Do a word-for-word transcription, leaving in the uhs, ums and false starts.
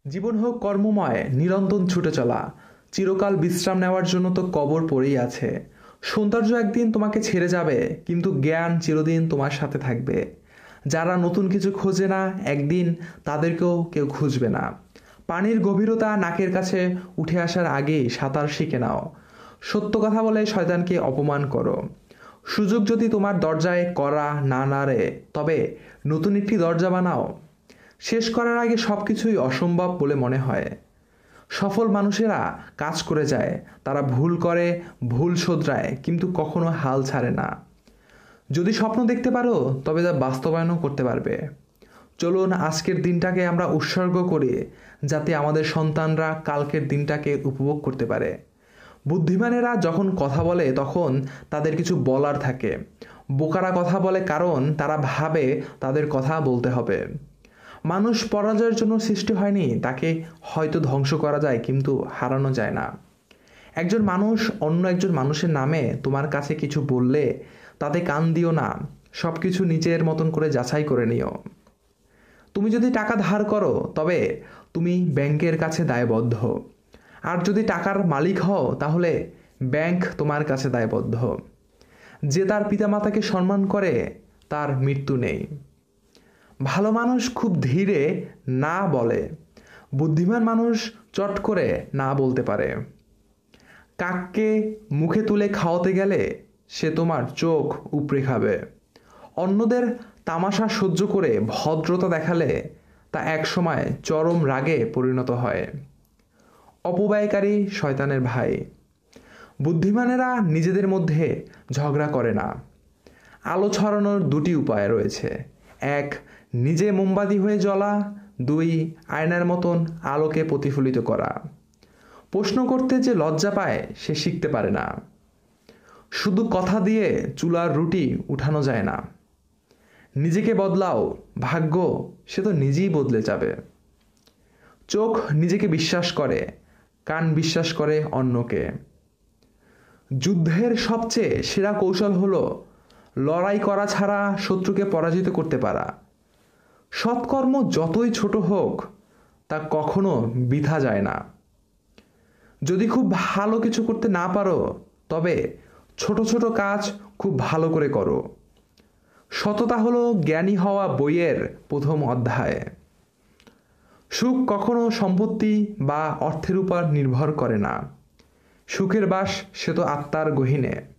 জীবন হোক কর্মময়, নিরন্তর ছুটে চলা। চিরকাল বিশ্রাম নেওয়ার জন্য তো কবর পড়েই আছে। সৌন্দর্য একদিন তোমাকে ছেড়ে যাবে, কিন্তু জ্ঞান চিরদিন তোমার সাথে থাকবে। যারা নতুন কিছু খোঁজে না, একদিন তাদেরকেও কেউ খুঁজবে না। পানির গভীরতা নাকের কাছে উঠে আসার আগেই সাঁতার শিখে নাও। সত্য কথা বলে শয়তানকে অপমান করো। সুযোগ যদি তোমার দরজায় করা না নাড়ে, তবে নতুন একটি দরজা বানাও। শেষ করার আগে সব কিছুই অসম্ভব বলে মনে হয়। সফল মানুষেরা কাজ করে যায়, তারা ভুল করে, ভুল শোধরায়, কিন্তু কখনো হাল ছাড়ে না। যদি স্বপ্ন দেখতে পারো, তবে তা বাস্তবায়নও করতে পারবে। চলুন আজকের দিনটাকে আমরা উৎসর্গ করি, যাতে আমাদের সন্তানরা কালকের দিনটাকে উপভোগ করতে পারে। বুদ্ধিমানেরা যখন কথা বলে তখন তাদের কিছু বলার থাকে। বোকারা কথা বলে কারণ তারা ভাবে তাদের কথা বলতে হবে। মানুষ পরাজয়ের জন্য সৃষ্টি হয়নি, তাকে হয়তো ধ্বংস করা যায় কিন্তু হারানো যায় না। একজন মানুষ অন্য একজন মানুষের নামে তোমার কাছে কিছু বললে তাতে কান দিও না, সব কিছু নিজের মতন করে যাচাই করে নিও। তুমি যদি টাকা ধার করো, তবে তুমি ব্যাংকের কাছে দায়বদ্ধ। আর যদি টাকার মালিক হও, তাহলে ব্যাংক তোমার কাছে দায়বদ্ধ। যে তার পিতামাতাকে সম্মান করে, তার মৃত্যু নেই। ভালো মানুষ খুব ধীরে না বলে, বুদ্ধিমান মানুষ চট করে না বলতে পারে। কাককে মুখে তুলে খাওয়াতে গেলে সে তোমার চোখ উপড়ে খাবে। অন্যদের তামাশা সহ্য করে ভদ্রতা দেখালে তা একসময় চরম রাগে পরিণত হয়। অপব্যয়কারী শয়তানের ভাই। বুদ্ধিমানেরা নিজেদের মধ্যে ঝগড়া করে না। আলো ছড়ানোর দুটি উপায় রয়েছে। এক, নিজে মোমবাতি হয়ে জ্বলা। দুই, আয়নার মতন আলোকে প্রতিফলিত করা। প্রশ্ন করতে যে লজ্জা পায় সে শিখতে পারে না। শুধু কথা দিয়ে চুলার রুটি উঠানো যায় না। নিজেকে বদলাও, ভাগ্য সে তো নিজেই বদলে যাবে। চোখ নিজেকে বিশ্বাস করে, কান বিশ্বাস করে অন্যকে। যুদ্ধের সবচেয়ে সেরা কৌশল হলো লড়াই করা ছাড়া শত্রুকে পরাজিত করতে পারা। সৎকর্ম যতই ছোট হোক, তা কখনো বৃথা যায় না। যদি খুব ভালো কিছু করতে না পারো, তবে ছোট ছোট কাজ খুব ভালো করে করো। সততা হলো জ্ঞানী হওয়া বইয়ের প্রথম অধ্যায়। সুখ কখনো সম্পত্তি বা অর্থের উপর নির্ভর করে না। সুখের বাস সে তো আত্মার গহীনে।